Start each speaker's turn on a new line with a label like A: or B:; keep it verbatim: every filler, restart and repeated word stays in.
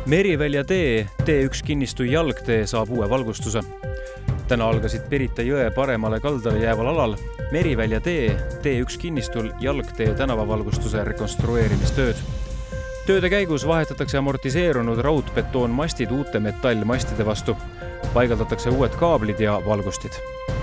A: Merivälja tee, tee üks kinnistu jalgtee saab uue valgustuse. Täna algasid Pirita jõe paremale kaldale jääval alal Merivälja tee, tee üks kinnistul jalgtee tänavavalgustuse rekonstrueerimistööd. Tööde käigus vahetatakse amortiseerunud raudbetoonmastid uute metallmastide vastu. Paigaldatakse uued kaablid ja valgustid.